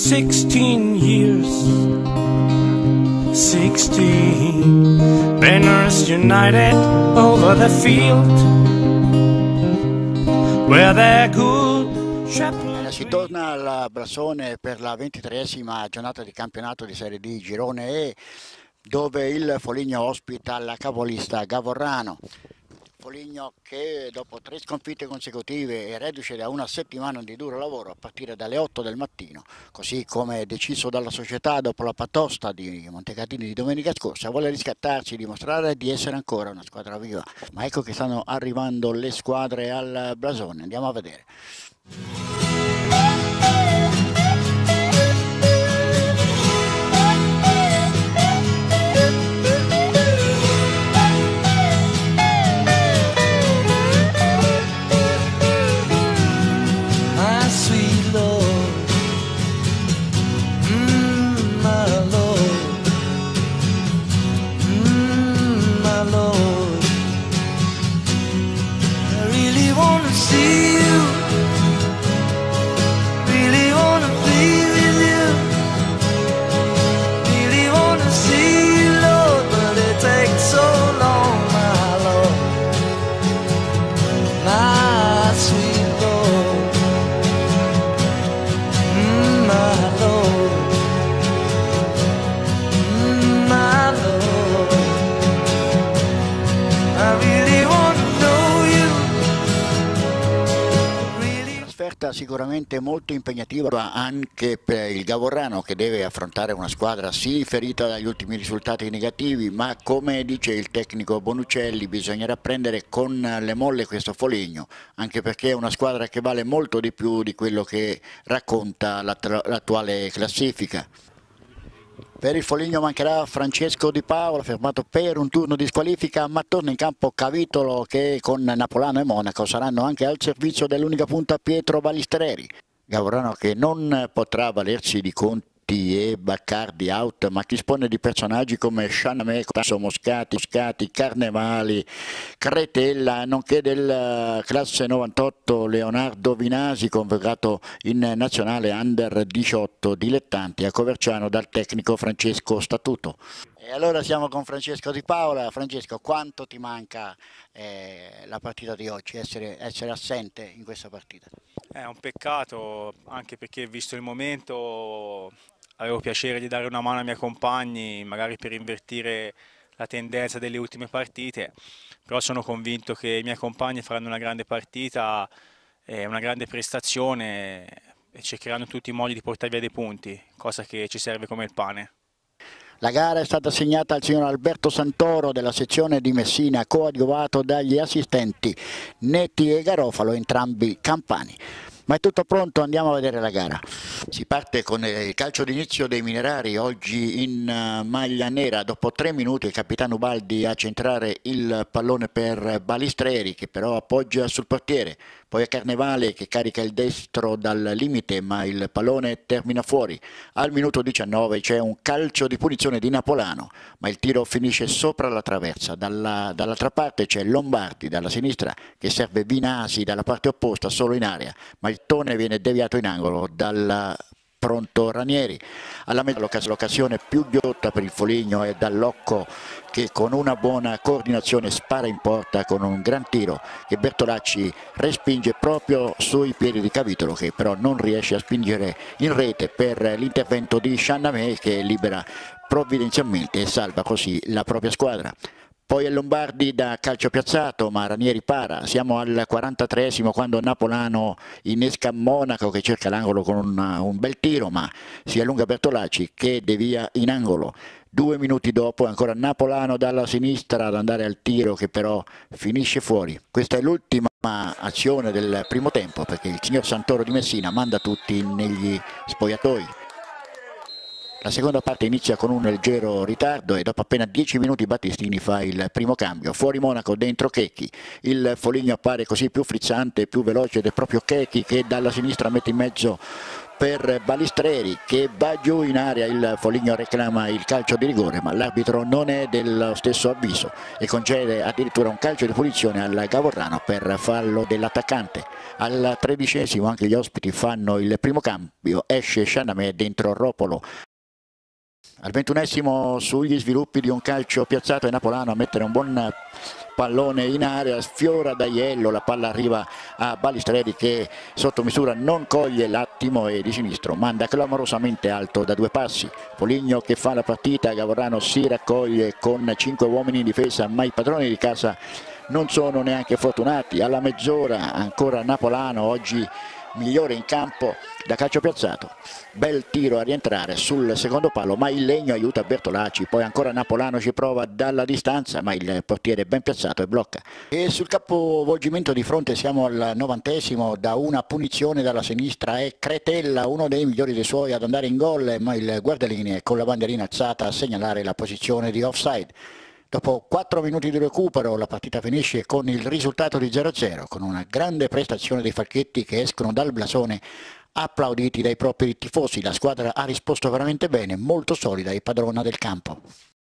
16 years, 16 banners united over the field where their good shepherd. Si torna al Blasone per la 23esima giornata di campionato di Serie D Girone E, dove il Foligno ospita la capolista Gavorrano. Foligno che dopo 3 sconfitte consecutive è reduce da una settimana di duro lavoro a partire dalle 8 del mattino, così come deciso dalla società dopo la patosta di Montecatini di domenica scorsa, vuole riscattarsi e dimostrare di essere ancora una squadra viva. Ma ecco che stanno arrivando le squadre al Blasone, andiamo a vedere. Sicuramente molto impegnativa anche per il Gavorrano, che deve affrontare una squadra sì ferita dagli ultimi risultati negativi, ma come dice il tecnico Bonuccelli bisognerà prendere con le molle questo Foligno, anche perché è una squadra che vale molto di più di quello che racconta l'attuale classifica. Per il Foligno mancherà Francesco Di Paola, fermato per un turno di squalifica, ma torna in campo Cavitolo, che con Napolano e Monaco saranno anche al servizio dell'unica punta Pietro Balistreri. Gavorrano che non potrà valersi di Conti e Baccardi out, ma dispone di personaggi come Scianame, Moscati, Carnevali, Cretella, nonché del classe 98 Leonardo Vinasi, convocato in nazionale under 18 dilettanti a Coverciano dal tecnico Francesco Statuto. E allora siamo con Francesco Di Paola. Francesco, quanto ti manca la partita di oggi, essere assente in questa partita? È un peccato, anche perché visto il momento avevo piacere di dare una mano ai miei compagni, magari per invertire la tendenza delle ultime partite, però sono convinto che i miei compagni faranno una grande partita, una grande prestazione e cercheranno in tutti i modi di portare via dei punti, cosa che ci serve come il pane. La gara è stata assegnata al signor Alberto Santoro della sezione di Messina, coadiuvato dagli assistenti Netti e Garofalo, entrambi campani. Ma è tutto pronto, andiamo a vedere la gara. Si parte con il calcio d'inizio dei Minerari, oggi in maglia nera. Dopo 3 minuti il capitano Ubaldi a centrare il pallone per Balistreri, che però appoggia sul portiere. Poi è Carnevale che carica il destro dal limite, ma il pallone termina fuori. Al minuto 19 c'è un calcio di punizione di Napolano, ma il tiro finisce sopra la traversa. Dall'altra parte c'è Lombardi dalla sinistra che serve Vinasi dalla parte opposta, solo in area, ma il tone viene deviato in angolo dal pronto Ranieri. Alla mezza l'occasione più ghiotta per il Foligno è Dall'Occo, che con una buona coordinazione spara in porta con un gran tiro che Bertolacci respinge proprio sui piedi di Cavitolo, che però non riesce a spingere in rete per l'intervento di Scianame, che libera provvidenzialmente e salva così la propria squadra. Poi è Lombardi da calcio piazzato, ma Ranieri para. Siamo al 43esimo quando Napolano innesca Monaco, che cerca l'angolo con un bel tiro, ma si allunga Bertolacci che devia in angolo. 2 minuti dopo ancora Napolano dalla sinistra ad andare al tiro, che però finisce fuori. Questa è l'ultima azione del primo tempo, perché il signor Santoro di Messina manda tutti negli spogliatoi. La seconda parte inizia con un leggero ritardo e dopo appena 10 minuti Battistini fa il primo cambio. Fuori Monaco, dentro Checchi. Il Foligno appare così più frizzante, più veloce ed è proprio Checchi che dalla sinistra mette in mezzo per Balistreri che va giù in area. Il Foligno reclama il calcio di rigore, ma l'arbitro non è dello stesso avviso e concede addirittura un calcio di punizione al Gavorrano per fallo dell'attaccante. Al 13esimo anche gli ospiti fanno il primo cambio, esce Scianamè, dentro Ropolo. Al 21esimo sugli sviluppi di un calcio piazzato è Napolano a mettere un buon pallone in area, sfiora D'Aiello, la palla arriva a Balistreri che sotto misura non coglie l'attimo e di sinistro manda clamorosamente alto da 2 passi. Foligno che fa la partita, Gavorrano si raccoglie con 5 uomini in difesa, ma i padroni di casa non sono neanche fortunati. Alla mezz'ora ancora Napolano, oggi migliore in campo da calcio piazzato. Bel tiro a rientrare sul secondo palo, ma il Legno aiuta Bertolacci, poi ancora Napolano ci prova dalla distanza, ma il portiere è ben piazzato e blocca. E sul capovolgimento di fronte siamo al 90esimo, da una punizione dalla sinistra è Cretella, uno dei migliori dei suoi ad andare in gol, ma il guardalinee è con la bandierina alzata a segnalare la posizione di offside. Dopo 4 minuti di recupero la partita finisce con il risultato di 0-0, con una grande prestazione dei Falchetti che escono dal blasone applauditi dai propri tifosi. La squadra ha risposto veramente bene, molto solida e padrona del campo.